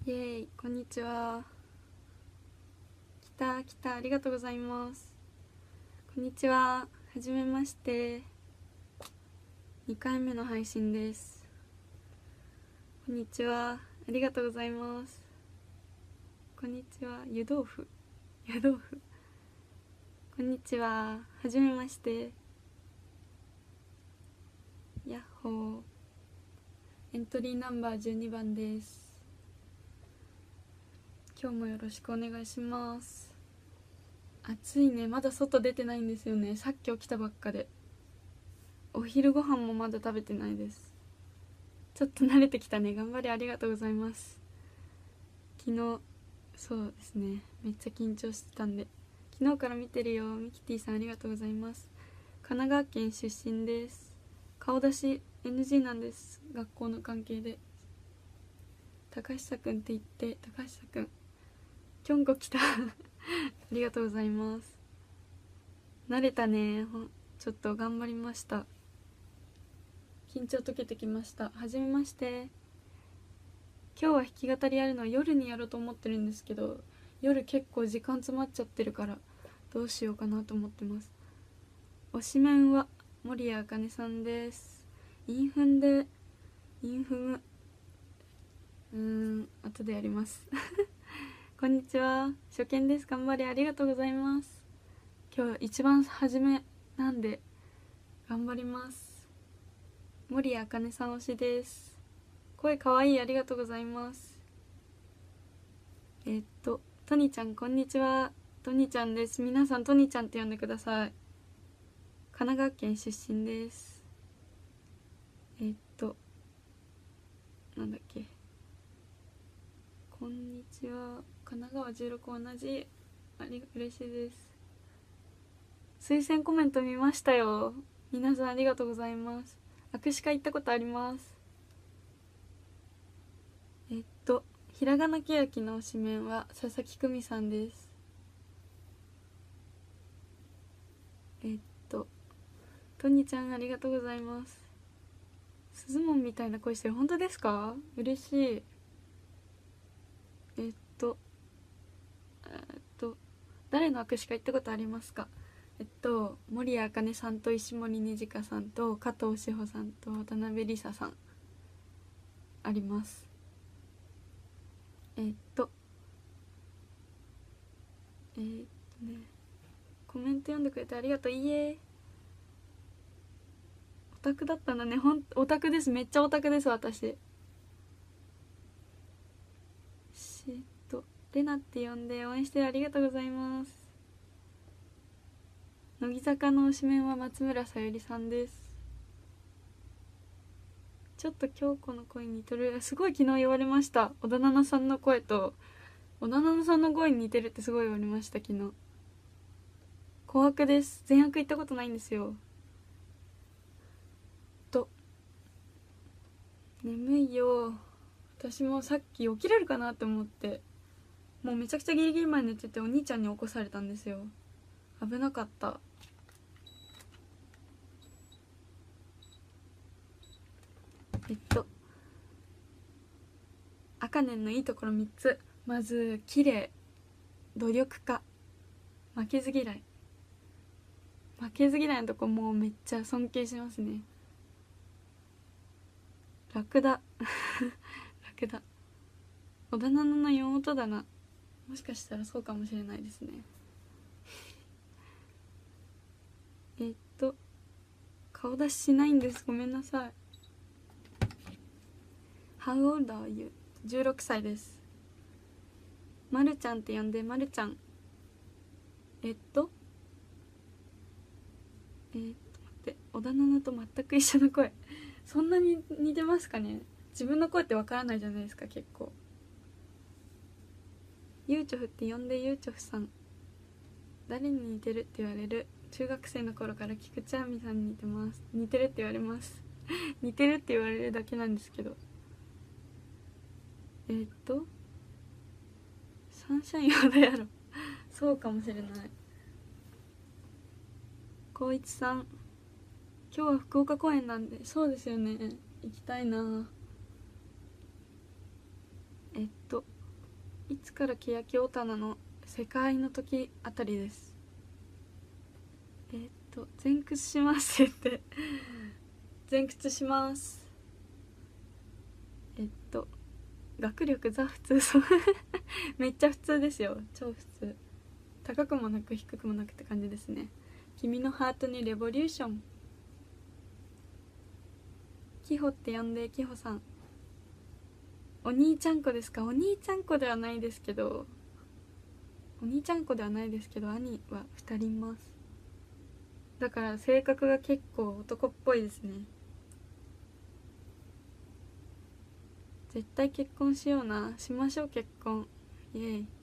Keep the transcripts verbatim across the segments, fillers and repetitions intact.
イエーイ、こんにちは。来た来た、ありがとうございます。こんにちは、はじめまして。にかいめの配信です。こんにちは、ありがとうございます。こんにちは、湯豆腐湯豆腐こんにちは、はじめまして。やっほー。エントリーナンバーじゅうにばんです。今日もよろしくお願いします。暑いね、まだ外出てないんですよね。さっき起きたばっかで。お昼ご飯もまだ食べてないです。ちょっと慣れてきたね。頑張りありがとうございます。昨日そうですね、めっちゃ緊張してたんで。昨日から見てるよ。ミキティさんありがとうございます。神奈川県出身です。顔出し エヌジー なんです、学校の関係で。高久くんって言って、高久くんきょんこ来たありがとうございます。慣れたね。ちょっと頑張りました。緊張解けてきました。はじめまして。今日は弾き語りやるのは夜にやろうと思ってるんですけど、夜結構時間詰まっちゃってるからどうしようかなと思ってます。推しメンは守谷茜さんです。インフンでインフムうーん後でやりますこんにちは、初見です。頑張りありがとうございます。今日一番初めなんで頑張ります。守谷茜さん推しです。声かわいい、ありがとうございます。えっとトニちゃん、こんにちは。トニちゃんです。皆さんトニちゃんって呼んでください。神奈川県出身です。えっとなんだっけ、こんにちは、神奈川じゅうろく同じ、あり嬉しいです。推薦コメント見ましたよ。皆さんありがとうございます。握手会行ったことあります。えっとひらがなけやきの推しメンは佐々木久美さんです。えっとトニちゃんありがとうございます。スズモンみたいな声してる。本当ですか？嬉しい。えっとえっと誰の握手会行ったことありますか？えっと守谷茜さんと石森ねじかさんと加藤志保さんと渡辺梨沙さんあります。えっとえー、っとねコメント読んでくれてありがとう。いいえ、オタクだったんだね。ほんオタクです。めっちゃオタクです私。しえっとレナって呼んで応援してありがとうございます。乃木坂の推しメンは松村さゆりさんです。ちょっと京子の声に似てる。すごい昨日言われました。小田奈々さんの声と小田奈々さんの声に似てるってすごい言われました。昨日紅白です。全白行ったことないんですよ。と眠いよ。私もさっき起きれるかなって思ってもうめちゃくちゃギリギリまで寝てて、お兄ちゃんに起こされたんですよ。危なかった。えっとあかねんのいいところみっつ。まず綺麗、努力家、負けず嫌い。負けず嫌いのとこもうめっちゃ尊敬しますね。ラクダラクダ小田奈々の妹だな。もしかしたらそうかもしれないですね。えっと顔出ししないんです。ごめんなさい。How old are you? じゅうろくさいです。まるちゃんって呼んで。まるちゃん。えっとえー、っと待って、小田奈々と全く一緒の声そんなに似てますかね。自分の声ってわからないじゃないですか。結構ゆうちょふって呼んで。ゆうちょふさん。誰に似てるって言われる？中学生の頃から菊池亜美さんに似てます。似てるって言われます似てるって言われるだけなんですけど。えー、っとサンシャインほどやろそうかもしれない。光一さん、今日は福岡公演なんで。そうですよね、行きたいな。えっとから欅オタナの世界の時あたりです。えー、っと前屈しますって前屈します。えっと学力ザ普通そうめっちゃ普通ですよ、超普通。高くもなく低くもなくって感じですね。君のハートにレボリューション。キホって呼んで、キホさん。お兄ちゃん子ですか？お兄ちゃん子ではないですけどお兄ちゃん子ではないですけど兄はふたりいます。だから性格が結構男っぽいですね。絶対結婚しような。しましょう結婚、イエイ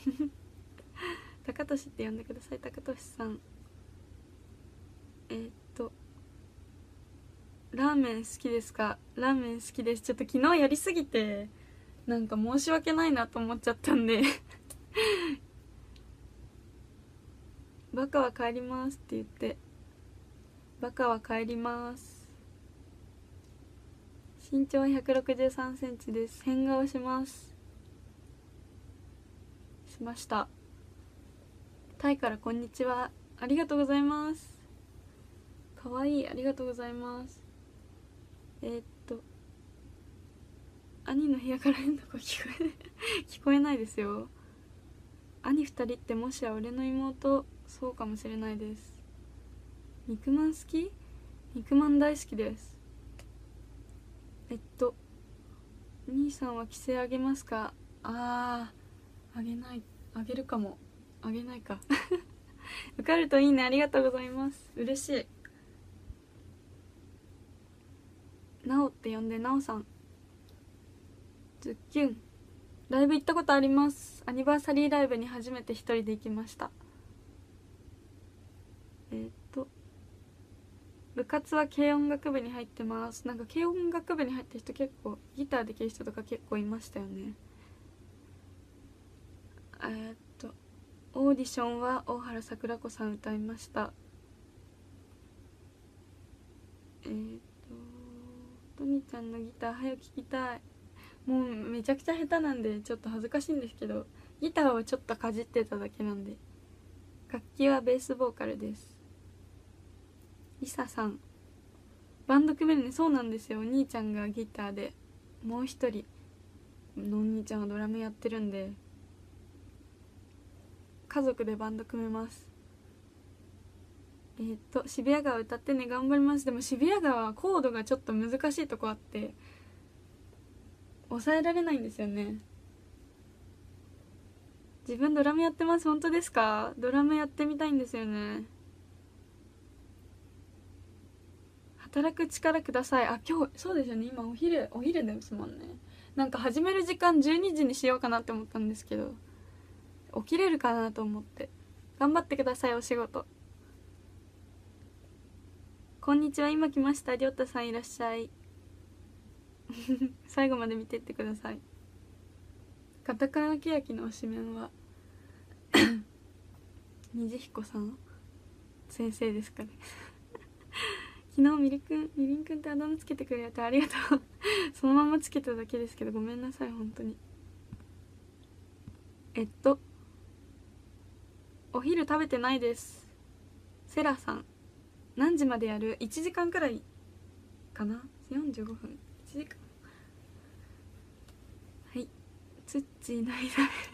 高俊って呼んでください。高俊さん。えー、っとラーメン好きですか？ラーメン好きです。ちょっと昨日やりすぎてなんか申し訳ないなと思っちゃったんでバカは帰りますって言って、バカは帰ります。身長ひゃくろくじゅうさんセンチです。変顔します。しました。タイからこんにちは。ありがとうございます。かわいい、ありがとうございます。えー、っと兄の部屋から変な声聞こえない聞こえないですよ。兄ふたりってもしや俺の妹？そうかもしれないです。肉まん好き？肉まん大好きです。えっと兄さんは規制あげますか？あー、あげない。あげるかも。あげないか受かるといいね。ありがとうございます。嬉しい。なおって呼んで、なおさん。ズッキュン。ライブ行ったことあります。アニバーサリーライブに初めて一人で行きました。えー、っと部活は軽音楽部に入ってます。なんか軽音楽部に入ってる人結構、ギターできる人とか結構いましたよね。えー、っとオーディションは大原桜子さん歌いました。えー、っとトミちゃんのギター早く聴きたい。もうめちゃくちゃ下手なんでちょっと恥ずかしいんですけど、ギターをちょっとかじってただけなんで。楽器はベースボーカルです。リサさん。バンド組めるね。そうなんですよ。お兄ちゃんがギターで、もう一人のお兄ちゃんがドラムやってるんで、家族でバンド組めます。えー、っと渋谷川歌ってね。頑張ります。でも渋谷川はコードがちょっと難しいとこあって抑えられないんですよね。自分ドラムやってます。本当ですか？ドラムやってみたいんですよね。働く力ください。あ、今日そうですよね。今お昼お昼ですもんね。なんか始める時間じゅうにじにしようかなって思ったんですけど、起きれるかなと思って。頑張ってください、お仕事。こんにちは、今来ました。りょうたさんいらっしゃい最後まで見てってください。カタカナケヤキの推しメンは虹彦さん先生ですかね昨日みりくんみりんくんってあだ名つけてくれてありがとうそのままつけただけですけどごめんなさい本当に。えっとお昼食べてないです。セラさん。何時までやる？ いち 時間くらいかな。よんじゅうごふん、いちじかん。はい。ツッチーないだ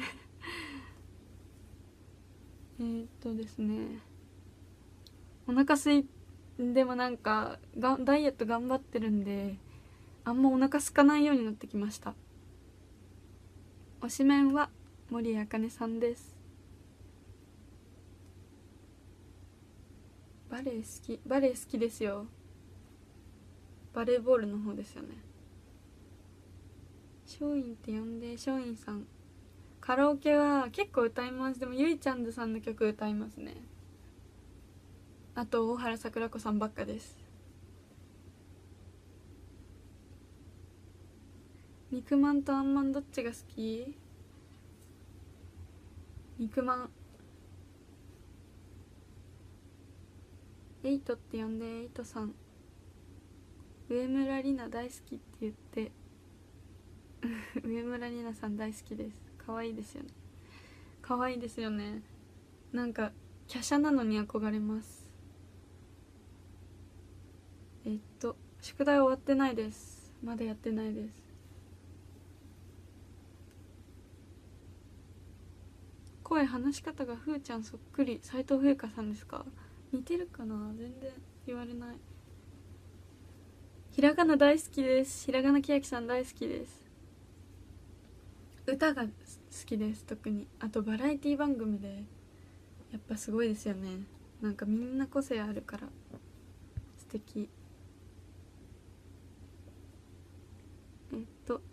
えーっとですね、お腹すいでもなんかがダイエット頑張ってるんであんまお腹空かないようになってきました。推しメンは森茜さんです。バレエ好き。バレエ好きですよ。バレーボールの方ですよね。松陰って呼んで。松陰さん。カラオケは結構歌います。でもゆいちゃんずさんの曲歌いますね。あと大原桜子さんばっかです。肉まんとあんまんどっちが好き？肉まん。エイトって呼んで。エイトさん。上村里奈大好きって言って上村里奈さん大好きです。 可愛いですよね。可愛いですよね。なんか華奢なのに憧れます。えっと宿題終わってないです。まだやってないです。声、話し方がふーちゃんそっくり。斉藤風花さんですか？似てるかな？全然言われない。ひらがな大好きです。ひらがなきやきさん大好きです。歌が好きです。特にあとバラエティ番組でやっぱすごいですよね。なんかみんな個性あるから素敵。えっと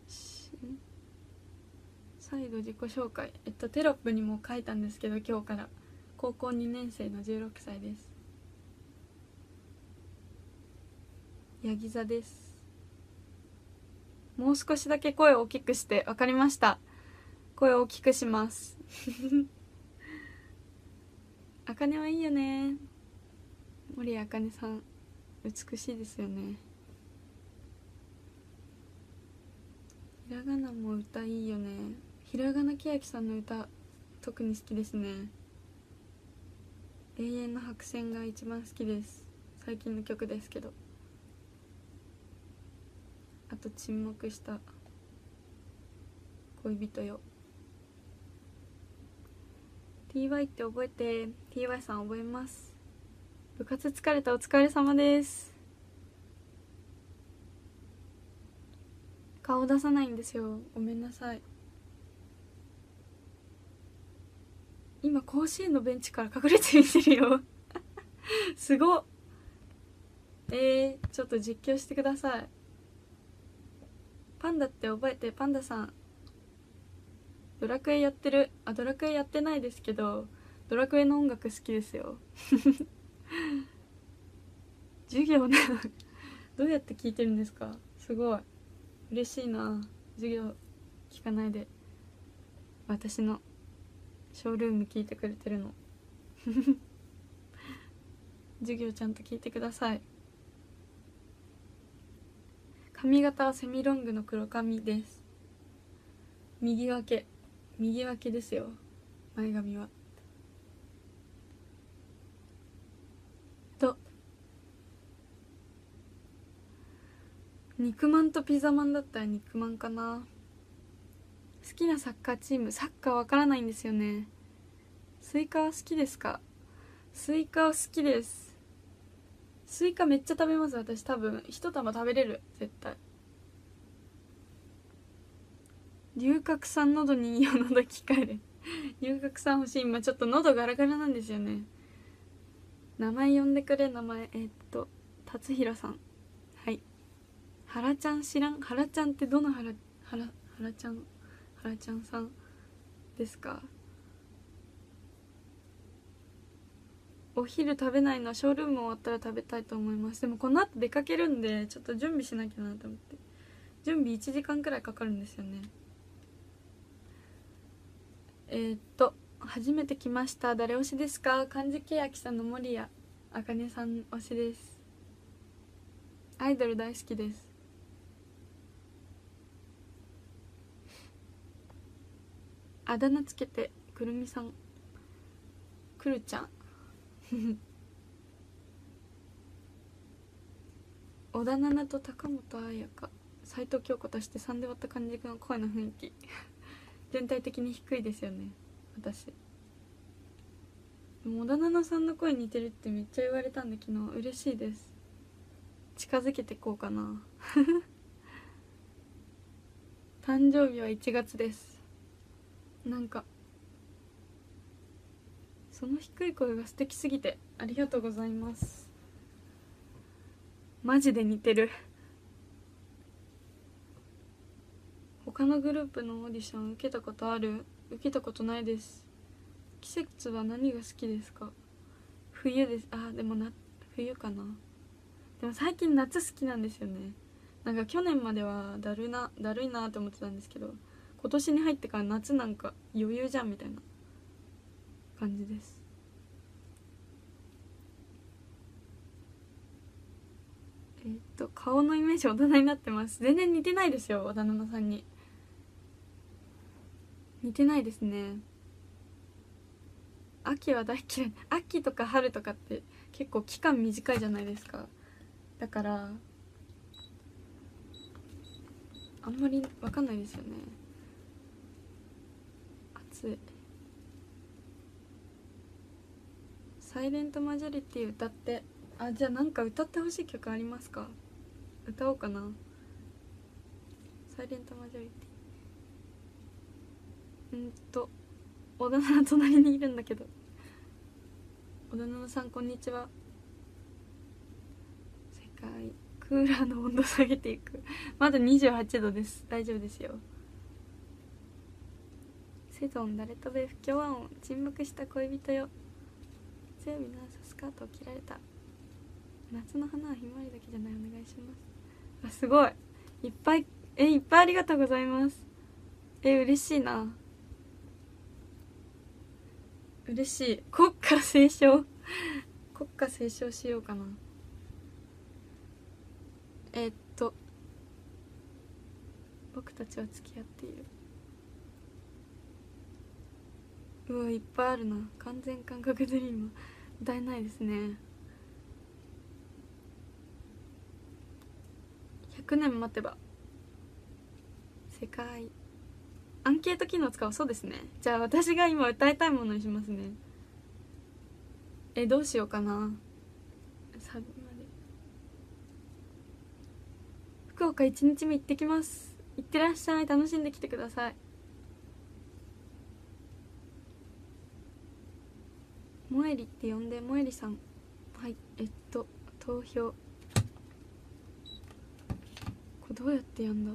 再度自己紹介。えっとテロップにも書いたんですけど、今日から高校にねん生のじゅうろくさいです。ヤギ座です。もう少しだけ声を大きくして。わかりました、声を大きくしますあかねはいいよね。森あかねさん美しいですよね。ひらがなも歌いいよね。ひらがなけやきさんの歌特に好きですね。永遠の白線が一番好きです。最近の曲ですけど。あと沈黙した恋人よ。 ティーワイ って覚えて。 ティーワイ さん覚えます。部活疲れた、お疲れ様です。顔出さないんですよ、ごめんなさい。今甲子園のベンチから隠れて見てるよすごっ。えー、ちょっと実況してください。パンダって覚えて。パンダさんドラクエやってる。あ、ドラクエやってないですけどドラクエの音楽好きですよ授業ねどうやって聞いてるんですか？すごい嬉しいな。授業聞かないで私のショールーム聞いてくれてるの授業ちゃんと聞いてください。髪型はセミロングの黒髪です。右分け右分けですよ、前髪は。と肉まんとピザまんだったら肉まんかな。好きなサッカーチーム、サッカーわからないんですよね。スイカは好きですか？スイカは好きです。スイカめっちゃ食べます。私多分一玉食べれる絶対。龍角散喉にいいよ、喉聞かれ龍角散欲しい。今ちょっと喉ガラガラなんですよね。名前呼んでくれ。名前えー、っと達弘さん。はい。はらちゃん知らん？はらちゃんってどのはらはらはらちゃんはらちゃんさんですか？お昼食べないの。ショールーム終わったら食べたいと思います。でもこの後出かけるんでちょっと準備しなきゃなと思って。準備いちじかんくらいかかるんですよね。えー、っと初めて来ました。誰推しですか？漢字けやきさんの守屋あかねさん推しです。アイドル大好きです。あだ名つけて。くるみさん、くるちゃん小田七と高本彩香、斉藤京子としてさんで割った感じの声の雰囲気全体的に低いですよね私。でも小田七さんの声似てるってめっちゃ言われたんで昨日嬉しいです。近づけてこうかな誕生日はいちがつです。なんかその低い声が素敵すぎてありがとうございます。マジで似てる。他のグループのオーディション受けたことある？受けたことないです。季節は何が好きですか？冬です。あ、でもな冬かな。でも最近夏好きなんですよね。なんか去年まではだるなだるいなって思ってたんですけど、今年に入ってから夏なんか余裕じゃんみたいな感じです。えっと顔のイメージ大人になってます。全然似てないですよ、小田七さんに。 似てないですね。秋は大嫌い。秋とか春とかって結構期間短いじゃないですか。だからあんまり分かんないですよね。暑い。サイレントマジョリティ歌って。あ、じゃあなんか歌ってほしい曲ありますか？歌おうかな。サイレントマジョリティ。うんと小田の隣にいるんだけど。小田野さんこんにちは。世界クーラーの温度下げていく。まだにじゅうはちどです。大丈夫ですよ。セゾン誰とべ不協和音。沈黙した恋人よ。強火の朝スカートを切られた。夏の花はひまわりだけじゃない。お願いします。あ、すごいいっぱい。えいっぱいありがとうございます。え嬉しいな。嬉しい。国歌斉唱国歌斉唱しようかな。えー、っと僕たちは付き合っている。うわいっぱいあるな。完全感覚ドリーム歌えないですね。ひゃくねん待てば。世界アンケート機能使おう。そうですね。じゃあ私が今歌いたいものにしますね。えどうしようかな。サビまで。福岡いちにちめ行ってきます。行ってらっしゃい。楽しんできてください。もえりって呼んで。もえりさん。はい。えっと投票これどうやってやんだ。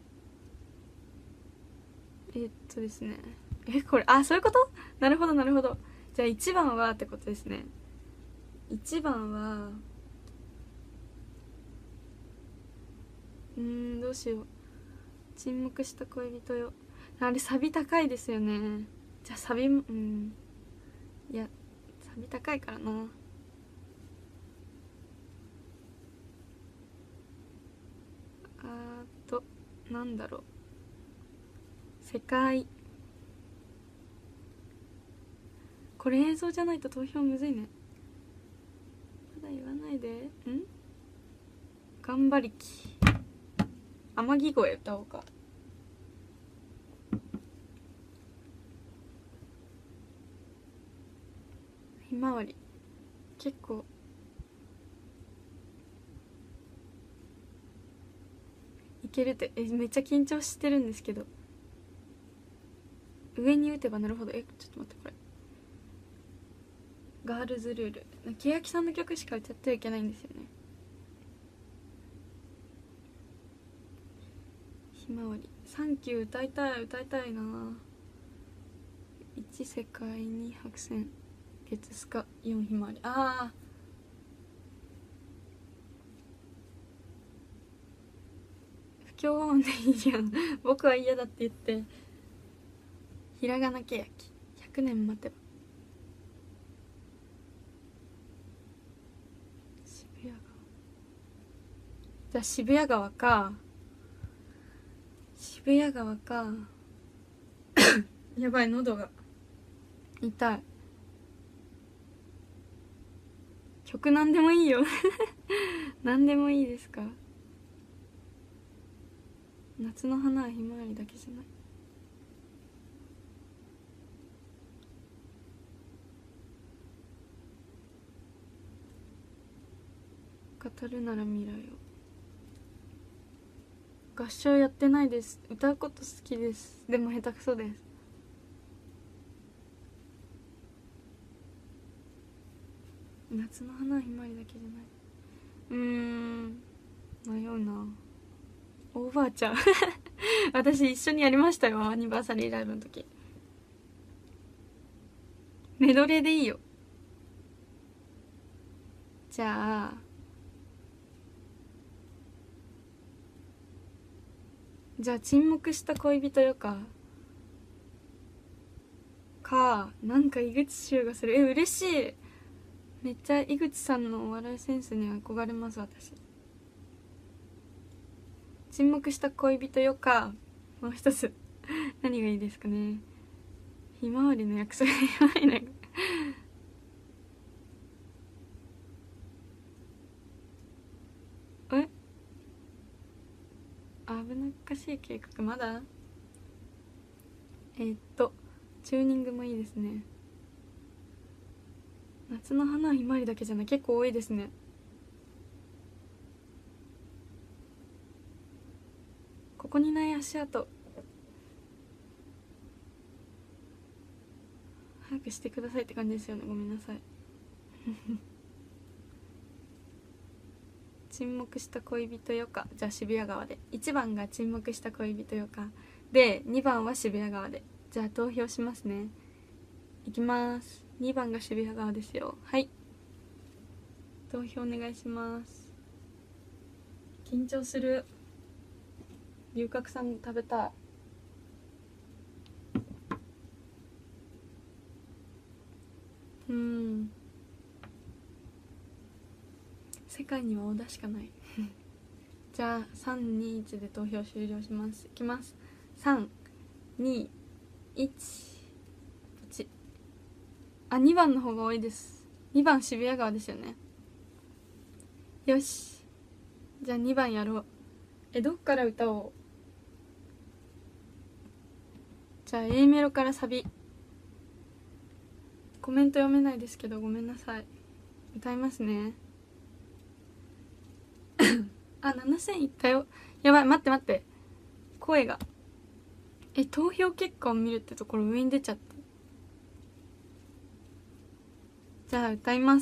えっとですねえこれあそういうこと。なるほどなるほど。じゃあいちばんはってことですね。いちばんはうーんどうしよう。沈黙した恋人よ。あれサビ高いですよね。じゃあサビもうんいやサビ高いからな。あーとなんだろう。世界これ映像じゃないと投票むずいね。まだ言わないで。ん頑張りき天城越え歌おうか。ひまわり結構いけるって。えめっちゃ緊張してるんですけど。上に打てばなるほど。えちょっと待ってこれガールズルール。欅さんの曲しか歌ってはいけないんですよね。ひまわりサンキュー歌いたい歌いたいな。いち世界に白線月スカよんひまわり。ああ不協和音でいいじゃん僕は嫌だって言って。ひらがなけやきひゃくねん待てば。渋谷川じゃあ渋谷川か。渋谷川かやばい喉が痛い。曲なんでもいいよなんでもいいですか。夏の花はひまわりだけじゃない。語るなら未来を。合唱やってないです。歌うこと好きです。でも下手くそです。夏の花はひまわりだけじゃない。うーん迷うな。おばあちゃん私一緒にやりましたよ。アニバーサリーライブの時。メドレーでいいよ。じゃあじゃあ沈黙した恋人よかか。なんか井口秀がする。え嬉しい。めっちゃ井口さんのお笑いセンスに憧れます私。沈黙した恋人よかもう一つ何がいいですかね。 ひまわりの約束ひまわりの約束え危なっかしい計画まだえー、っとチューニングもいいですね。夏の花はひまわりだけじゃない、結構多いですね。ここにない足跡早くしてくださいって感じですよね。ごめんなさい沈黙した恋人よか。じゃあ渋谷川で。いちばんが沈黙した恋人よかで、にばんは渋谷川で。じゃあ投票しますね。いきます。にばんが渋谷川ですよ。はい、投票お願いします。緊張する。龍角散食べたい。うん世界には小田しかないじゃあさんにいちで投票終了します。いきます。さんにいちポチ。あ、にばんの方が多いです。にばん渋谷川ですよね。よし、じゃあにばんやろう。え、どっから歌おう。じゃあ A メロからサビ。コメント読めないですけどごめんなさい。歌いますねあ、ななせんいったよ。やばい、待って待って、声がえ投票結果を見るってところ上に出ちゃった。じゃあ歌います。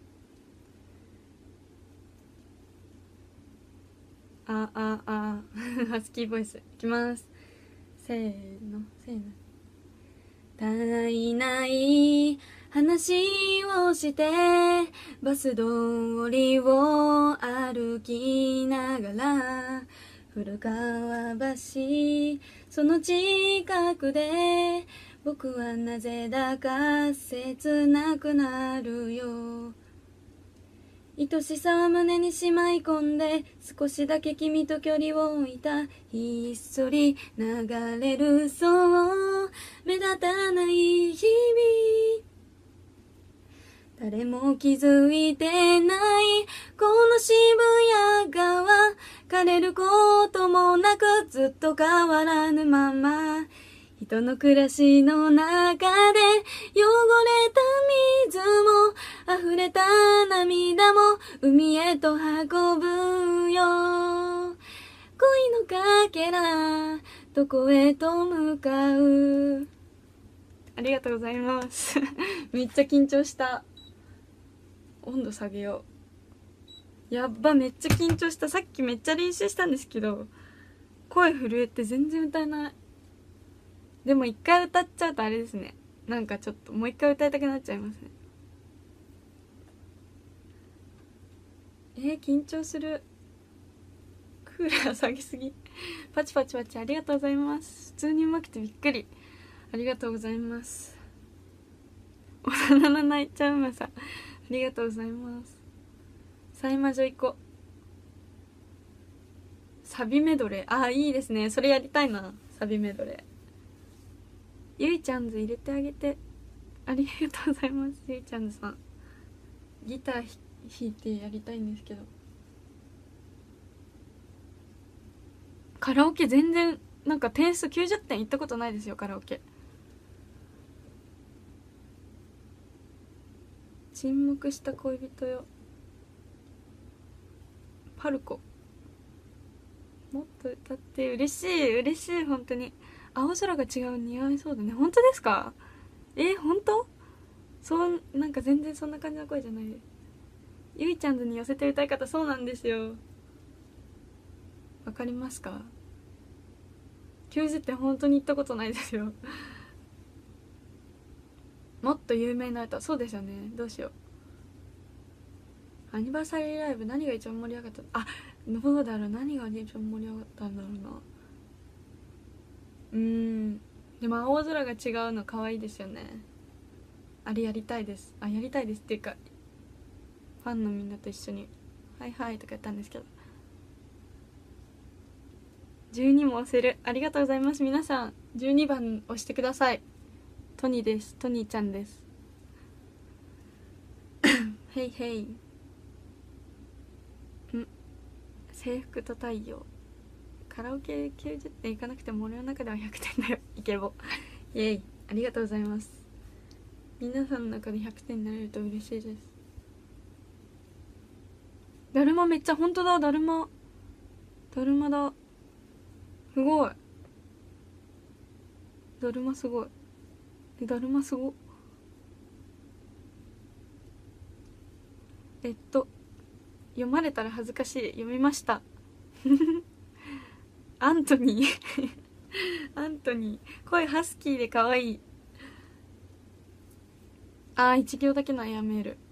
あああハスキーボイスいきます。せーのせーの。たいない話をしてバス通りを歩きながら、古川橋その近くで僕はなぜだか切なくなるよ。愛しさは胸にしまい込んで少しだけ君と距離を置いた。ひっそり流れるそう目立たない日々、誰も気づいてないこの渋谷川、枯れることもなくずっと変わらぬまま、人の暮らしの中で汚れた水も溢れた涙も海へと運ぶよ。恋のかけらどこへと向かう。ありがとうございますめっちゃ緊張した。温度下げよう。やっば、めっちゃ緊張した。さっきめっちゃ練習したんですけど声震えて全然歌えない。でも一回歌っちゃうとあれですね、なんかちょっともう一回歌いたくなっちゃいますね。えー、緊張する。クーラー下げすぎパチパチパチ。ありがとうございます。普通にうまくてびっくり。ありがとうございます。おなな泣いちゃうまさ、ありがとうございます。サイマジョ行こう。サビメドレー、あーいいですね、それやりたいな。サビメドレーゆいちゃんズ入れてあげて。ありがとうございます。ゆいちゃんズさんギター弾いてやりたいんですけど、カラオケ全然なんか点数きゅうじゅってんいったことないですよ。カラオケ沈黙した恋人よ。パルコもっと歌って。嬉しい嬉しい、本当に。青空が違う似合いそうだね。本当ですか？えー、本当？そうなんか全然そんな感じの声じゃないです。ゆいちゃんズに寄せて歌い方そうなんですよ。わかりますか？きゅうじゅってん本当に言ったことないですよもっと有名な歌、そうですよね。どうしよう。アニバーサリーライブ何が一番盛り上がった？あ、どうだろう、何が一番盛り上がったんだろうな。うーんでも青空が違うの可愛いですよね。あれやりたいです。あ、やりたいですっていうかファンのみんなと一緒にはいはいとかやったんですけど。じゅうにも押せる。ありがとうございます。皆さんじゅうにばん押してください。 トニーです。トニーちゃんですへいへい。ん制服と太陽。カラオケきゅうじゅってんいかなくても俺の中ではひゃくてんだよ。イケボイエイ。ありがとうございます。皆さんの中でひゃくてんになれると嬉しいです。だるまめっちゃ、ほんとだ、だるまだるまだ。すごい。だるますごい。え、だるますご。えっと読まれたら恥ずかしい。読みましたアントニーアントニー、声ハスキーで可愛い。あー、一行だけのやめる。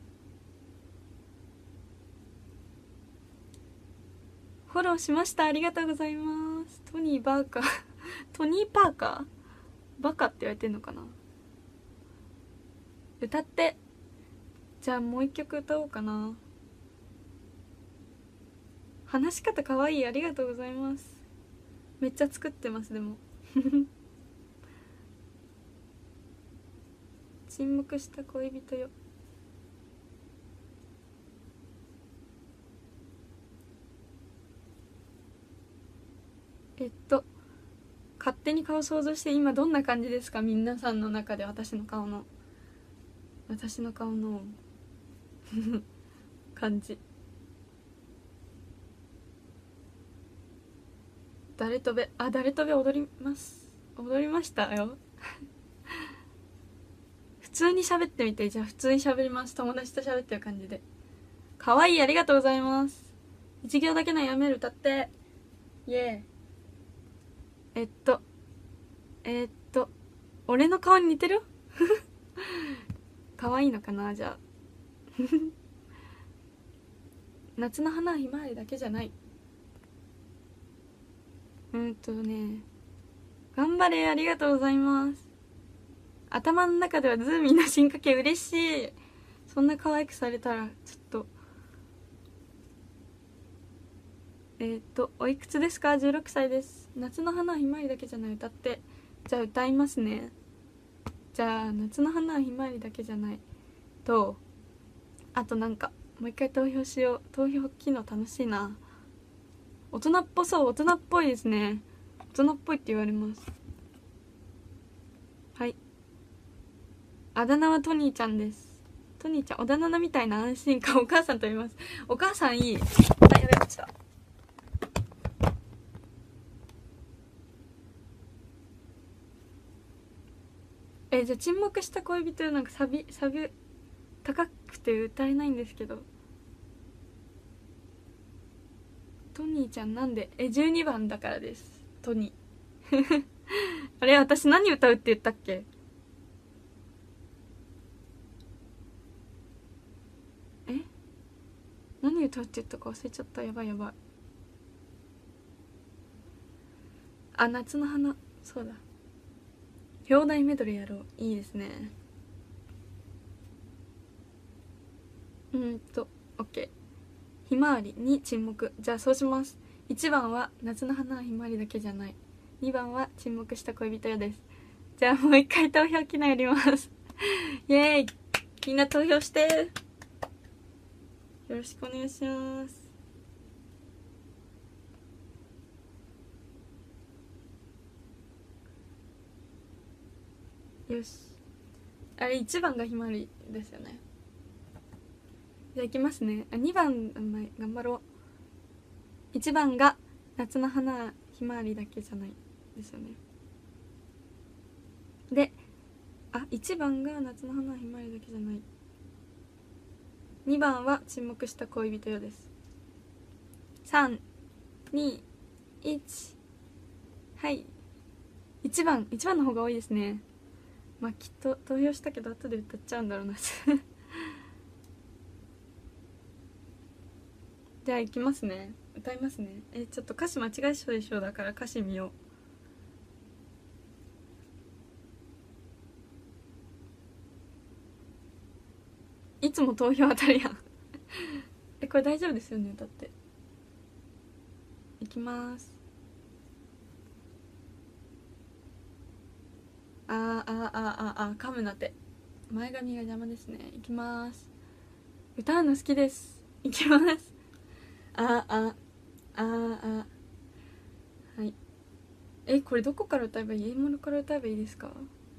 フォローしました。ありがとうございます。トニーバーカートニーパーカーバカって言われてんのかな。歌って。じゃあもう一曲歌おうかな。話し方かわいい。ありがとうございます。めっちゃ作ってます。でも沈黙した恋人よ。えっと勝手に顔想像して今どんな感じですか、皆さんの中で。私の顔の私の顔の感じ。誰とべ、あ、誰とべ踊ります踊りましたよ普通に喋ってみて。じゃあ普通に喋ります。友達と喋ってる感じで。かわいい。ありがとうございます。一行だけのやめる。歌って。イエーイ。えっとえー、っと俺の顔に似てる可愛いのかな。じゃあ夏の花はひまわりだけじゃない。うんとね、頑張れ。ありがとうございます。頭の中ではズーミーの進化系嬉しい。そんな可愛くされたらちょっと。えー、っとおいくつですか。じゅうろくさいです。夏の花はひまわりだけじゃない。歌って。じゃあ歌いますね。じゃあ夏の花はひまわりだけじゃないと、あとなんかもう一回投票しよう。投票機能楽しいな。大人っぽそう。大人っぽいですね。大人っぽいって言われます。はい。あだ名はトニーちゃんです。トニーちゃん、小田七みたいな安心感。お母さんと言います。お母さんいい。あ、やべ、落ちた。え、じゃあ沈黙した恋人。なんかサビサビ高くて歌えないんですけど。トニーちゃんなんで。え、じゅうにばんだからです。トニーあれ、私何歌うって言ったっけ。え、何歌うって言ったか忘れちゃった。やばいやばい。あ、夏の花。そうだ、表題メドレーやろう。いいですね。うんと OK。 ひまわりに沈黙。じゃあそうします。いちばんは夏の花はひまわりだけじゃない。にばんは沈黙した恋人よです。じゃあもう一回投票機能やりますイエーイ。みんな投票して。よろしくお願いします。よし。あれいちばんがひまわりですよね。じゃあいきますね。あ、にばん、頑張ろう。いちばんが夏の花はひまわりだけじゃないですよね。で、あ、いちばんが夏の花はひまわりだけじゃない。にばんは沈黙した恋人よです。さん、に、いち。はい。いちばん、いちばんの方が多いですね。まあきっと投票したけど後で歌っちゃうんだろうなじゃあいきますね。歌いますね。え、ちょっと歌詞間違えそうでしょう。だから歌詞見よう。いつも投票当たるやんえ、これ大丈夫ですよね。歌っていきます。 あーあーあーあーあー噛むなって。前髪が邪魔ですね。いきます。歌うの好きです。いきます。あああああ、はい。え、これどこから歌えばいい？ A メロから歌えばいいですか？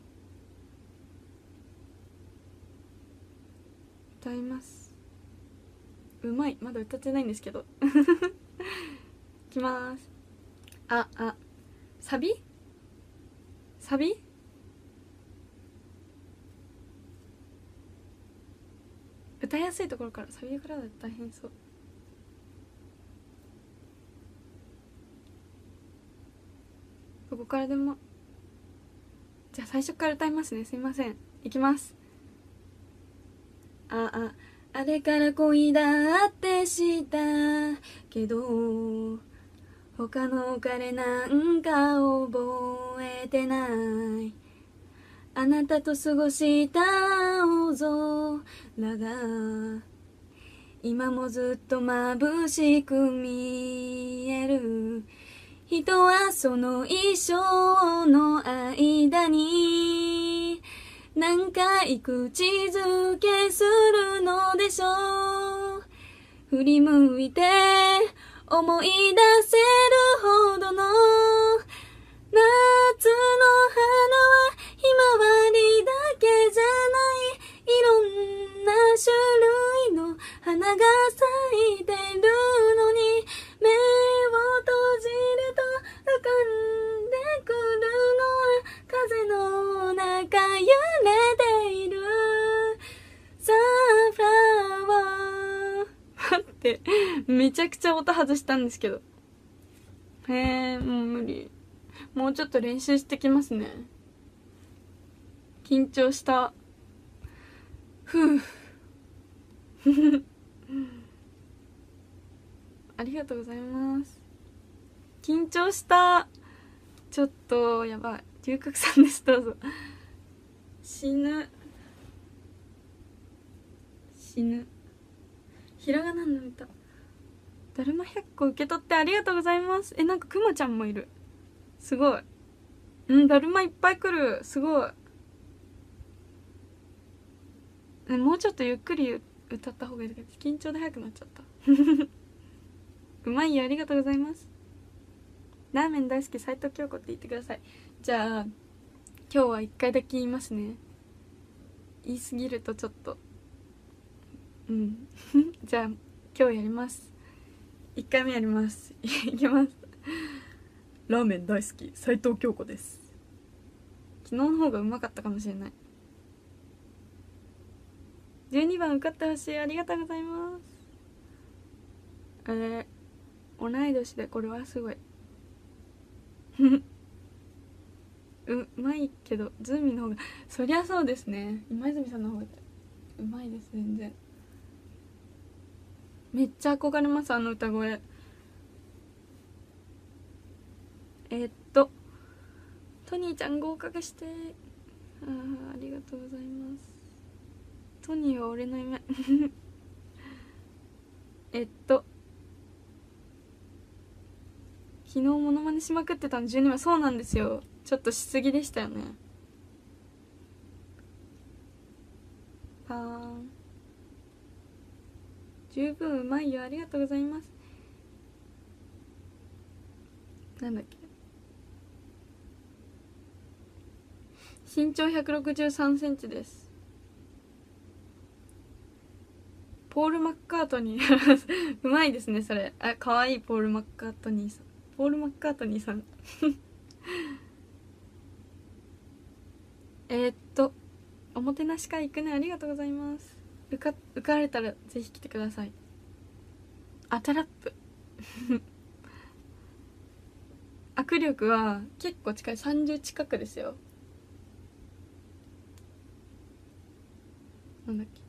歌います。うまい。まだ歌ってないんですけど。いきます。ああ、サビサビ歌いやすいところから、サビからだと大変そう。どこからでも。じゃあ最初から歌いますね。すいません。いきます。ああ、あれから恋だってしたけど、他の彼なんか覚えてない。あなたと過ごした青空が今もずっと眩しく見える。人はその一生の間に何回口づけするのでしょう。振り向いて思い出せるほどの夏の花はひまわりだけじゃない。いろんな種類の花が咲いてるのに、目を閉じると浮かんでくるのは風の中揺れているサンフラワー。待って、めちゃくちゃ音外したんですけど。へえ、もう無理。もうちょっと練習してきますね。緊張した。ふうありがとうございます。緊張した。ちょっとやばい。龍角さんです、どうぞ。死ぬ死ぬ。ひらがなの歌。だるまひゃっこ受け取ってありがとうございます。え、なんかくまちゃんもいる。すごい。うん、だるまいっぱい来る。すごい。え、もうちょっとゆっくり歌った方がいいけど、緊張で早くなっちゃった。うまいよ、ありがとうございます。ラーメン大好き斉藤京子って言ってください。じゃあ今日は一回だけ言いますね。言いすぎるとちょっとうんじゃあ今日やります。いっかいめやります。いきます。ラーメン大好き斉藤京子です。昨日の方がうまかったかもしれない。じゅうにばん受かってほしい。ありがとうございます。えー、同い年でこれはすごい。うまいけどズーミンの方が、そりゃそうですね。今泉さんの方がうまいです。全然めっちゃ憧れます、あの歌声。えー、っとトニーちゃん合格して。あーありがとうございます。トニーは俺の夢えっと昨日モノマネしまくってたのじゅうにばん。そうなんですよ。ちょっとしすぎでしたよね。パーン。十分うまいよ、ありがとうございます。なんだっけ、身長ひゃくろくじゅうさんセンチです。ポール・マッカートニーうまいですねそれ。あ、かわいい。ポール・マッカートニーさん。ポール・マッカートニーさんえーっとおもてなし会行くね。ありがとうございます。受か受かれたらぜひ来てください。あ、タラップ握力は結構近い。さんじゅう近くですよ。なんだっけ、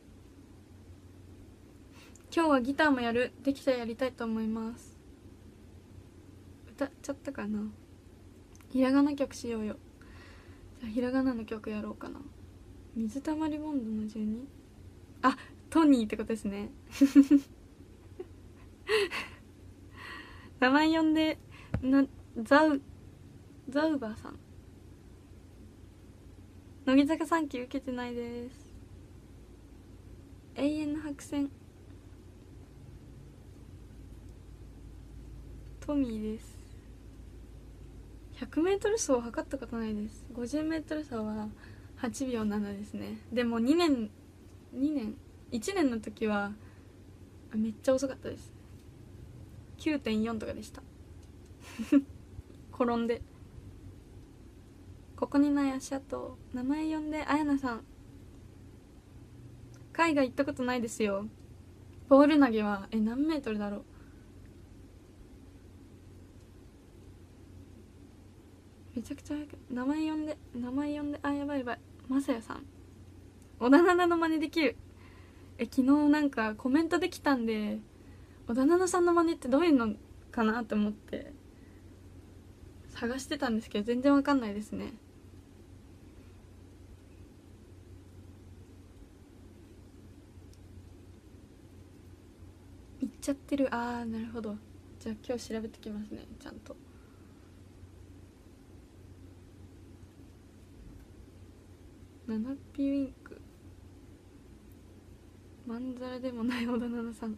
今日はギターもやる。できたらやりたいと思います。歌っちゃったかな。ひらがな曲しようよ。じゃあひらがなの曲やろうかな。水たまりボンドのじゅうに。あ、トニーってことですね名前呼んでな。ザウザウバーさん乃木坂さんき受けてないです。永遠の白線トミーです。 ひゃくメートル 走測ったことないです。 ごじゅうメートル 走ははちびょうななですね。でもにねんにねんいちねんの時はめっちゃ遅かったです。 きゅうてんよん とかでした転んで。ここにない足跡、名前呼んで。あやなさん、海外行ったことないですよ。ボール投げはえ何メートルだろう。めちゃくちゃ早く。名前呼んで名前呼んで。あ、やばいやばい。まさやさん、小田七の真似できる。え昨日なんかコメントできたんで、小田七さんの真似ってどういうのかなと思って探してたんですけど全然わかんないですね。行っちゃってる。あーなるほど。じゃあ今日調べてきますね、ちゃんと。ナナピウィンク、まんざらでもない小田七さん。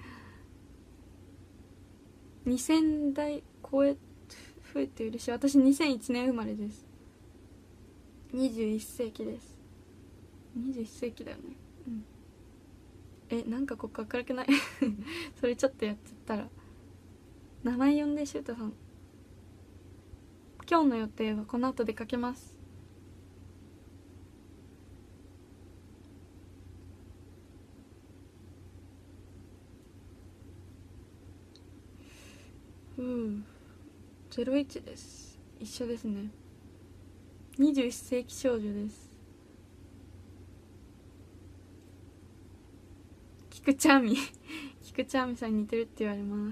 にせんだい超え増えて嬉しい。私にせんいちねん生まれです。にじゅういっせいきです。にじゅういっせいきだよね。うん。えなんかここ明るくないそれちょっとやっちゃったら。名前呼んで。シュートさん、今日の予定はこの後出かけます。うんゼロイチです。一緒ですね。にじゅういっせいき少女です。菊ちゃんみ菊ちゃんみさんに似てるって言われます。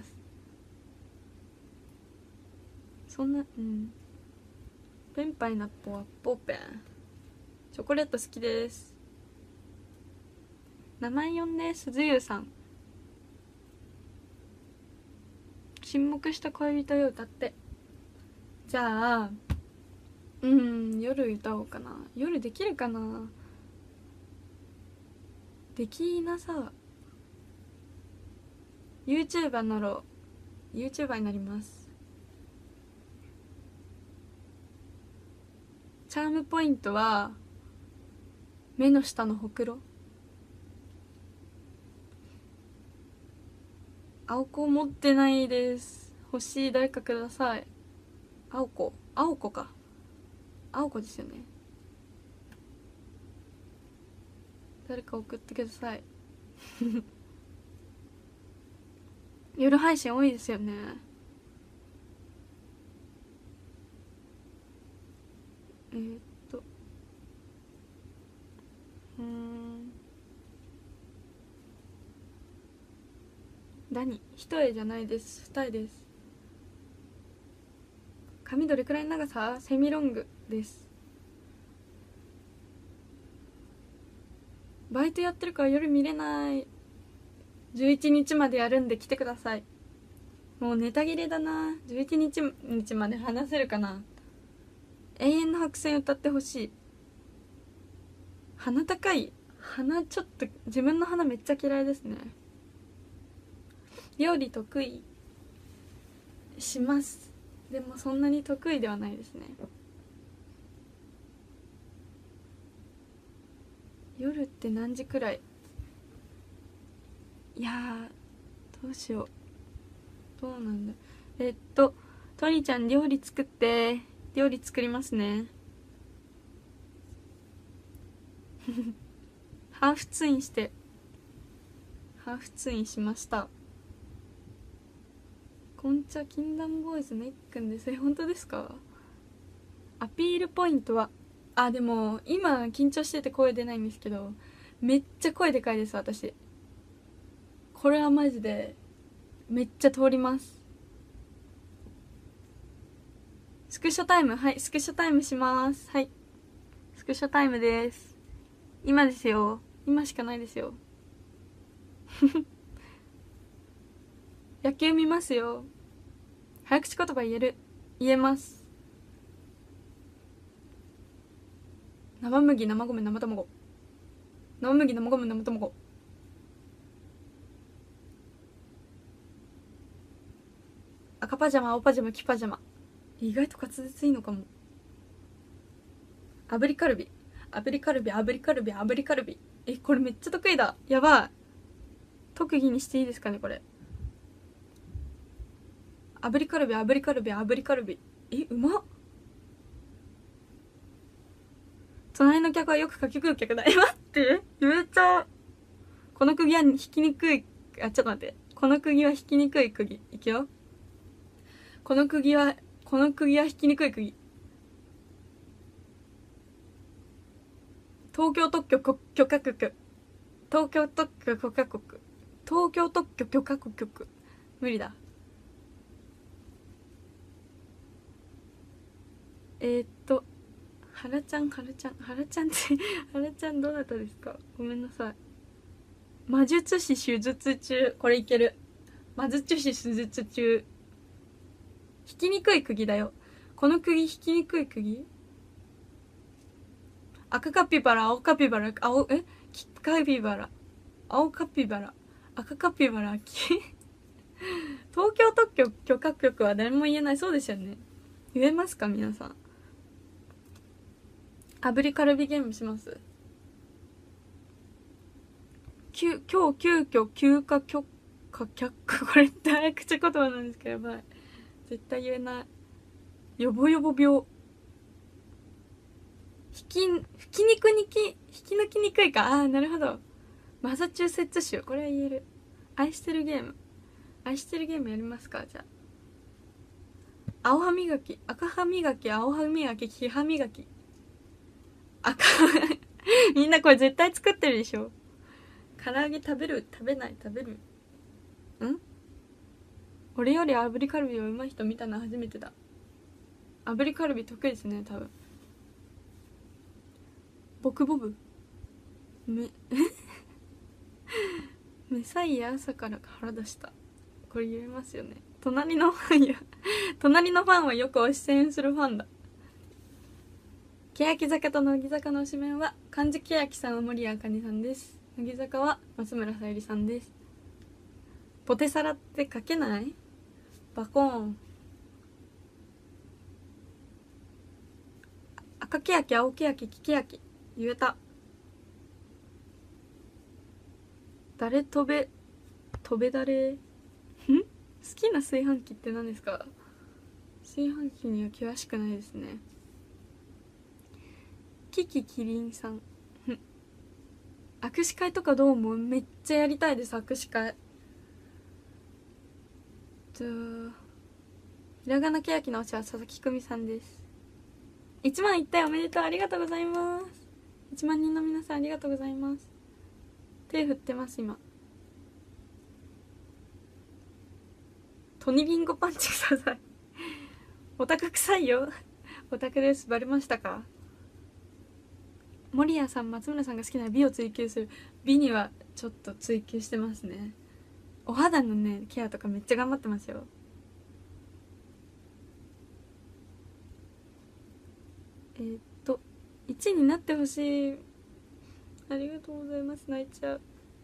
そんなうんペンパイナッポはポーペン。チョコレート好きです。名前呼んで。鈴優さん、沈黙した恋人よ歌って。じゃあうん夜歌おうかな。夜できるかな。できなさ。 YouTuber なろう。 YouTuber になります。チャームポイントは目の下のほくろ。青子持ってないです。欲しい、誰かください。青子青子か青子ですよね。誰か送ってください夜配信多いですよね。えー、っとうん何一重じゃないです。二重です。髪どれくらいの長さ？セミロングです。バイトやってるから夜見れない。じゅういちにちまでやるんで来てください。もうネタ切れだな。じゅういちにちまで話せるかな。永遠の白線歌ってほしい。鼻高い。鼻ちょっと自分の鼻めっちゃ嫌いですね。料理得意します。でもそんなに得意ではないですね。夜って何時くらい？いやーどうしよう。どうなんだ。えっとトニちゃん料理作って。料理作りますねハーフツインしてハーフツインしました。こんちゃ禁断ボーイズのいっくんです。え本当ですか？アピールポイントはあでも今緊張してて声出ないんですけど、めっちゃ声でかいです私。これはマジでめっちゃ通ります。スクショタイム、はいスクショタイムします。はいスクショタイムです。今ですよ。今しかないですよ野球見ますよ。早口言葉言える。言えます。 生麦生米生卵生麦生米生卵赤パジャマ青パジャマ黄パジャマ意外と滑舌いいのかも。炙りカルビ炙りカルビ炙りカルビ炙りカルビえこれめっちゃ得意だ。やばい。特技にしていいですかねこれ。炙りカルビ炙りカルビ炙りカルビえうまっ。隣の客はよくかき食う客だ。え待って言えちゃう。この釘は引きにくい。あちょっと待って。この釘は引きにくい釘いくよ。この釘はこの釘は引きにくい釘。東京特許許可局東京特許許可局東京特許許可局無理だ。えー、っとはらちゃんはらちゃんはらちゃんってはらちゃんどなたですか。ごめんなさい。魔術師手術中これいける。魔術師手術中引きにくい釘だよ。この釘引きにくい釘。赤カピバラ青カピバラ青え黄カピバラ青カピバラ赤カピバラ東京特許許可局は誰も言えない。そうですよね。言えますか皆さん。炙りカルビゲームします。きゅ今日急遽休暇許可却下これって早口言葉なんですけどやばい絶対言えない。よぼよぼ病ひきひき肉にき引き抜きにくいか。ああなるほど。マサチューセッツ州これは言える。愛してるゲーム愛してるゲームやりますか。じゃあ青歯磨き赤歯磨き青歯磨き黄歯磨き赤みんなこれ絶対作ってるでしょ。唐揚げ食べる食べない食べるん俺より炙りカルビをうまい人見たの初めてだ。炙りカルビ得意ですね多分。ボクボブめメサイヤ朝から腹出したこれ言えますよね。隣のファンや隣のファンはよく推し戦するファンだ。欅坂と乃木坂の推しメンは漢字欅さんは森谷茜さんです。乃木坂は松村沙友理さんです。ポテサラって書けない。バコーン赤欅青欅黄欅言えた。誰飛べ飛べ誰ん好きな炊飯器って何ですか。炊飯器には詳しくないですね。キキキリンさん握手会とかどう思う。めっちゃやりたいです。握手会じゃあひらがなけやきの推しは佐々木久美さんです。いちまんいったよおめでとう。ありがとうございます。いちまん人の皆さんありがとうございます。手振ってます今。トニビンゴパンチくださいオタク臭いよオタクです。バレましたか。守谷さん松村さんが好きな美を追求する。美にはちょっと追求してますね。お肌のねケアとかめっちゃ頑張ってますよ。えー、っといちいになってほしい。ありがとうございます。泣いちゃう。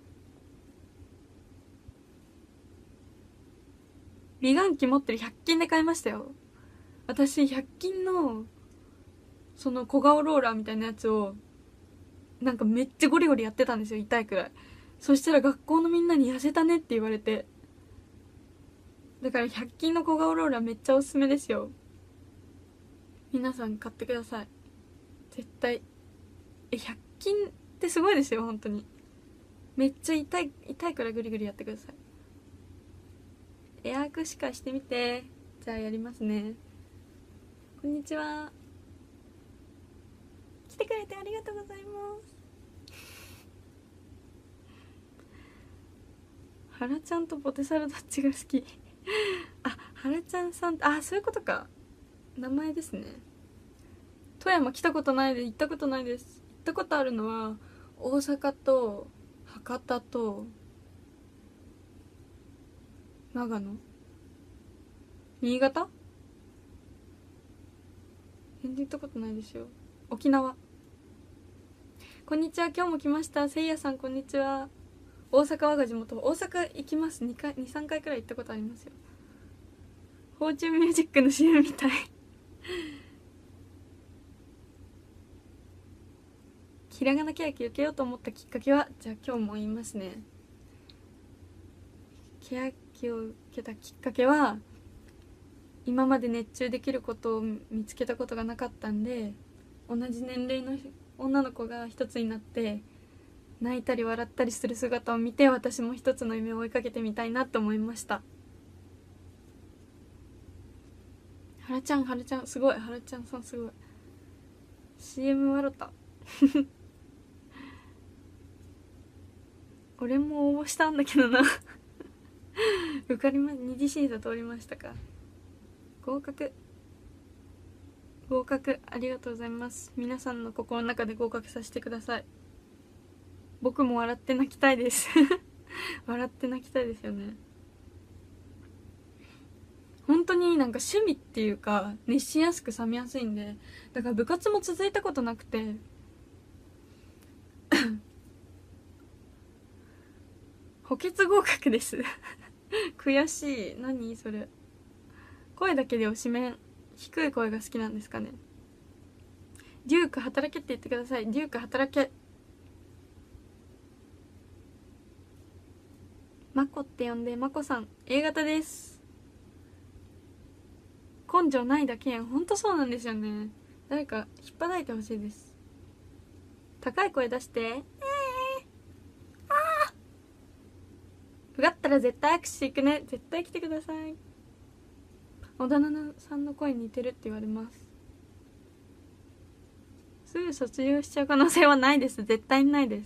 美顔器持ってるひゃく均で買いましたよ。私ひゃく均のその小顔ローラーみたいなやつをなんかめっちゃゴリゴリやってたんですよ。痛いくらい。そしたら学校のみんなに痩せたねって言われて。だからひゃく均の小顔ローラーめっちゃおすすめですよ。皆さん買ってください絶対。えひゃく均ってすごいですよ本当に。めっちゃ痛い痛いくらいグリグリやってください。エアークしかしてみて。じゃあやりますね。こんにちは。来てくれてありがとうございます。はらちゃんとポテサラどっちが好きあ、はらちゃんさん、あ、そういうことか。名前ですね。富山来たことないで行ったことないです。行ったことあるのは大阪と博多と長野、新潟、全然行ったことないですよ。沖縄こんにちは、今日も来ました。せいやさんこんにちは。大阪我が地元。大阪行きます。にかいにさんかいくらい行ったことありますよ。フォーチュンミュージックの シーエム みたいひらがなケヤキ受けようと思ったきっかけは、じゃあ今日も言いますね。ケヤキを受けたきっかけは、今まで熱中できることを見つけたことがなかったんで、同じ年齢の女の子が一つになって泣いたり笑ったりする姿を見て、私も一つの夢を追いかけてみたいなと思いました。はらちゃんはらちゃんすごい、はらちゃんさんすごい。 シーエム 笑った俺も応募したんだけどな受かりま、二次審査通りましたか。合格合格、ありがとうございます。皆さんの心の中で合格させてください。僕も笑って泣きたいです笑って泣きたいですよね。本当になんか趣味っていうか熱しやすく冷めやすいんで、だから部活も続いたことなくて補欠合格です悔しい。何それ。声だけで推しメン、低い声が好きなんですかね。デューク働けって言ってください。デューク働け。マコって呼んで、マコさん A 型です。根性ないだけやん。ほんとそうなんですよね。誰か引っ張いてほしいです。高い声出して。えー、あーうがったら絶対握手していくね。絶対来てください。小田奈々さんの声に似てるって言われます。すぐ卒業しちゃう可能性はないです。絶対にないです。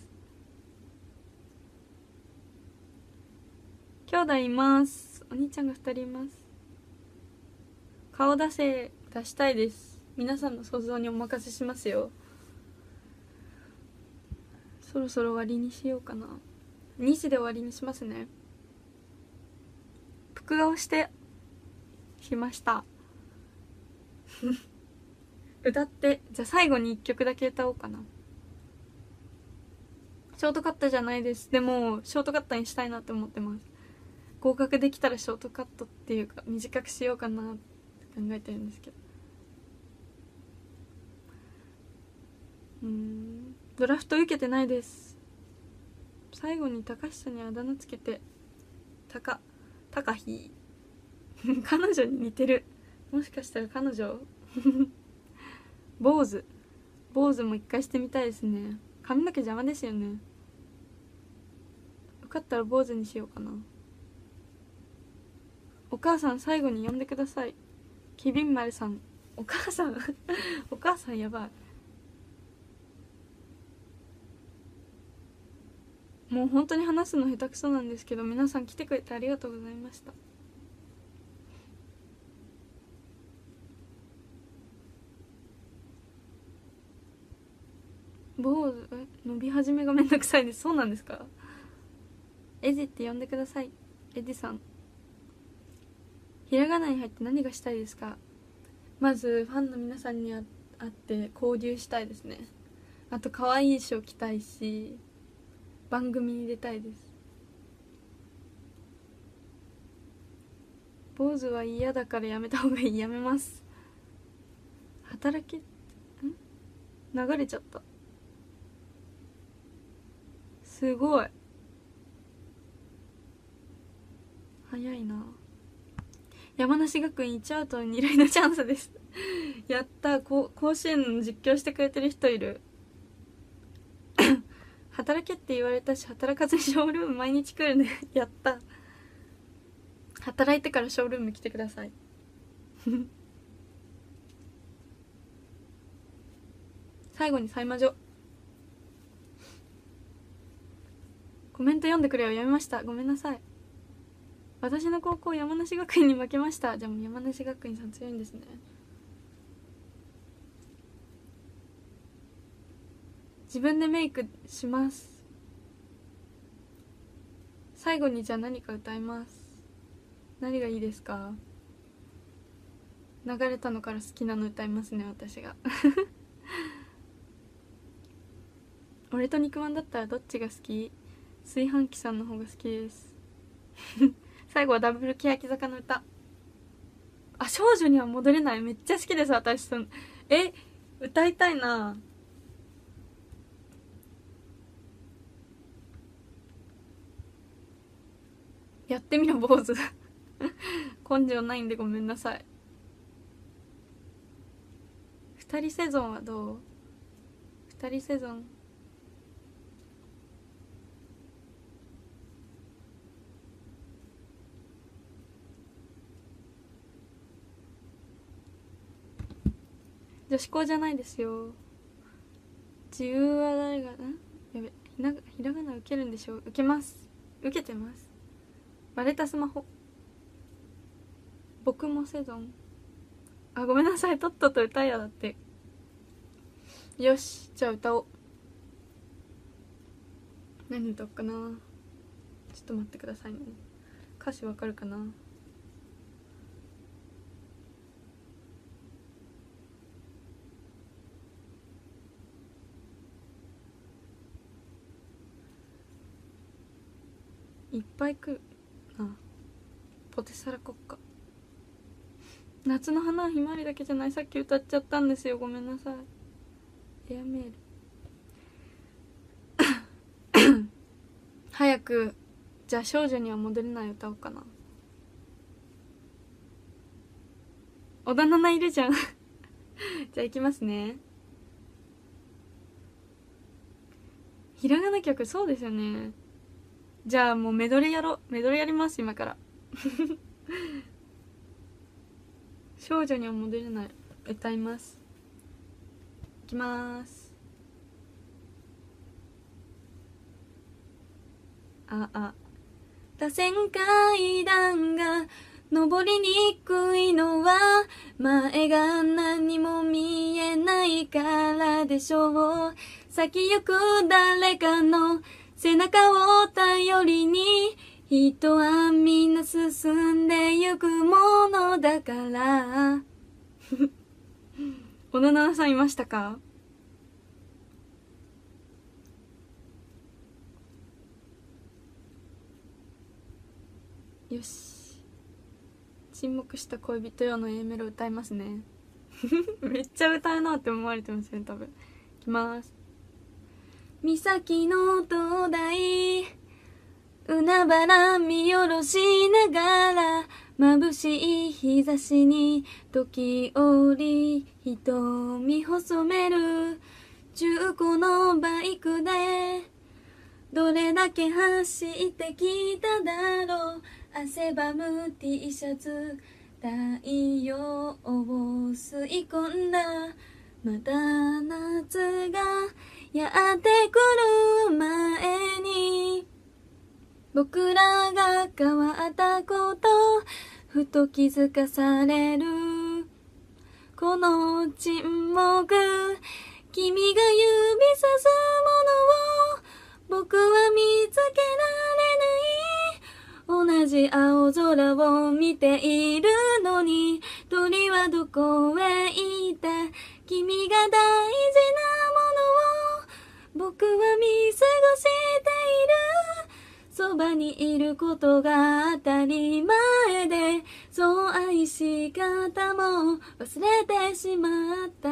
兄弟います。お兄ちゃんがふたりいます。顔出せ、出したいです。皆さんの想像にお任せしますよ。そろそろ終わりにしようかな。にじで終わりにしますね。服顔してしました歌って、じゃあ最後にいっきょくだけ歌おうかな。ショートカットじゃないです。でもショートカットにしたいなって思ってます。合格できたらショートカットっていうか短くしようかなって考えてるんですけど。うーんドラフト受けてないです。最後に高橋さんにあだ名つけて、たかたかひ彼女に似てる。もしかしたら彼女坊主坊主も一回してみたいですね。髪の毛邪魔ですよね。よかったら坊主にしようかな。お母さん最後に呼んでください。きびんまるさん。お母さんお母さんやばい。もう本当に話すの下手くそなんですけど、皆さん来てくれてありがとうございました。坊主伸び始めがめんどくさいです。そうなんですか。エジって呼んでください。エジさん。ひらがなに入って何がしたいですか。まずファンの皆さんに会って交流したいですね。あと可愛い衣装着たいし、番組に出たいです。坊主は嫌だからやめた方がいい。やめます。働けん流れちゃった。すごい早いな。山梨学院いちアウトに塁のチャンスですやった。甲子園の実況してくれてる人いる働けって言われたし、働かずにショールーム毎日来るねやった。働いてからショールーム来てください最後にサイマジョ。コメント読んでくれよ。やめました。ごめんなさい。私の高校山梨学院に負けました。じゃあもう山梨学院さん強いんですね。自分でメイクします。最後にじゃあ何か歌います。何がいいですか。流れたのから好きなの歌いますね、私が俺と肉まんだったらどっちが好き？炊飯器さんの方が好きです最後はダブル欅坂の歌。あ、少女には戻れない、めっちゃ好きです私。そのえ歌いたいな。やってみろ坊主根性ないんでごめんなさい。二人セゾンはどう？二人セゾン女子校じゃないですよ。自由は誰がんやべ、ひなひらがな受けるんでしょう。受けます、受けてます。割れたスマホ。僕もセゾン。あ、ごめんなさい、とっとと歌えやだって。よし、じゃあ歌おう。何歌おうかな。ちょっと待ってくださいね。歌詞わかるかな。いっぱい来るな。ポテサラ国家。夏の花はひまわりだけじゃない。さっき歌っちゃったんですよ、ごめんなさい。エアメール早く。じゃあ少女には戻れない歌おうかな。小田七いるじゃんじゃあいきますね。ひらがな曲、そうですよね。じゃあもうメドレーやろう。メドレーやります今から少女には戻れない歌います。いきまーす。ああ螺旋階段が登りにくいのは前が何も見えないからでしょう。先行く誰かの背中を頼りに人はみんな進んでゆくものだから小野奈々さんいましたか？よし、沈黙した恋人よの A メロ歌いますねめっちゃ歌うなって思われてますね多分。いきます。岬の灯台海原見下ろしながら眩しい日差しに時折瞳細める中古のバイクでどれだけ走ってきただろう。汗ばむ T シャツ太陽を吸い込んだまた夏がやってくる前に僕らが変わったことふと気づかされるこの沈黙君が指さすものを僕は見つけられない同じ青空を見ているのに鳥はどこへ行った君が大事なものを僕は見過ごしているそばにいることが当たり前でそう愛し方も忘れてしまった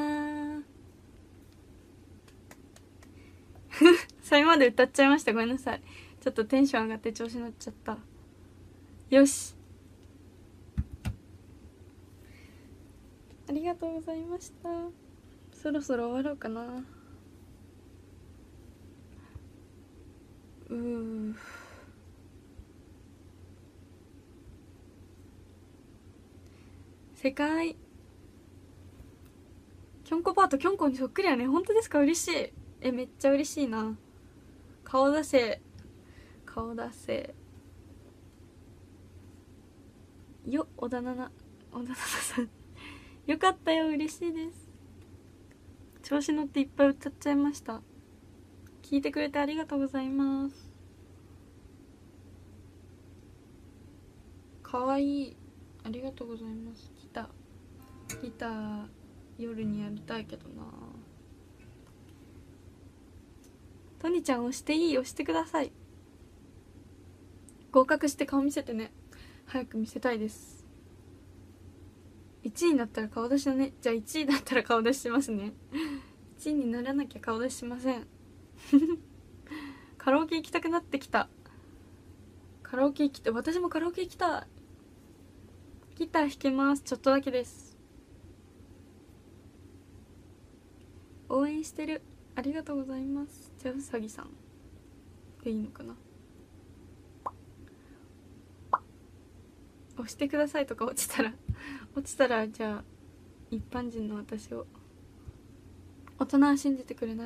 それまで歌っちゃいました。ごめんなさい。ちょっとテンション上がって調子乗っちゃった。よし、ありがとうございました。そろそろ終わろうかな。うー世界キョンコパートキョンコにそっくりやね。本当ですか？嬉しい。え、めっちゃ嬉しいな。顔出せ顔出せよ。小田七小田七さんよかったよ、嬉しいです。調子乗っていっぱい歌っちゃいました。聞いてくれてありがとうございます。かわいい、ありがとうございます。ギターギター夜にやりたいけどな。 トニちゃん押していい？押してください。合格して顔見せてね。早く見せたいです。いちいになったら顔出しだね。じゃあいちいだったら顔出ししますね。いちいにならなきゃ顔出ししません。カラオケ行きたくなってきた。カラオケ行きたい。私もカラオケ行きたい。ギター弾けます。ちょっとだけです。応援してる。ありがとうございます。じゃあうさぎさんでいいのかな。押してくださいとか落ちたら落ちたらじゃあ一般人の私を大人は信じてくれない。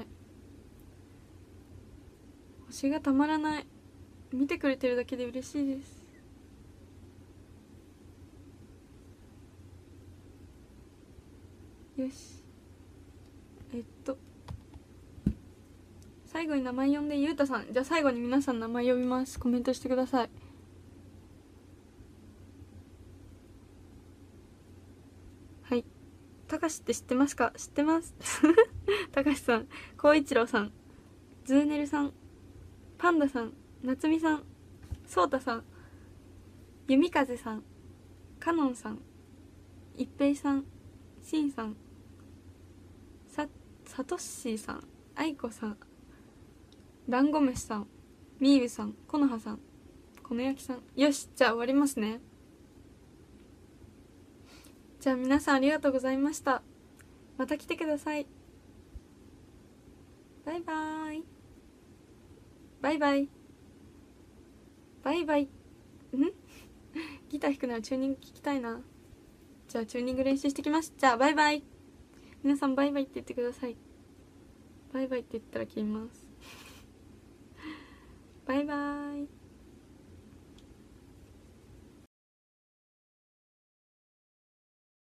星がたまらない。見てくれてるだけで嬉しいです。よし、えっと最後に名前呼んでゆうたさん。じゃあ最後に皆さん名前呼びます。コメントしてください。はい。たかしって知ってますか？知ってます。たかしさん、こういちろうさん、ズーネルさん、パンダさん、なつみさん、そうたさん、ゆみかぜさん、かのんさん、いっぺいさん、しんさん、さ、さとっしーさん、あいこさん、だんごめしさん、みーゆさん、このはさん、このやきさん。よし、じゃあ終わりますね。じゃあ皆さんありがとうございました。また来てください。バイバーイ。バイバイ。バイバイ。んギター弾くならチューニング聞きたいな。じゃあチューニング練習してきます。じゃあバイバイ。皆さんバイバイって言ってください。バイバイって言ったら切ります。バイバーイ。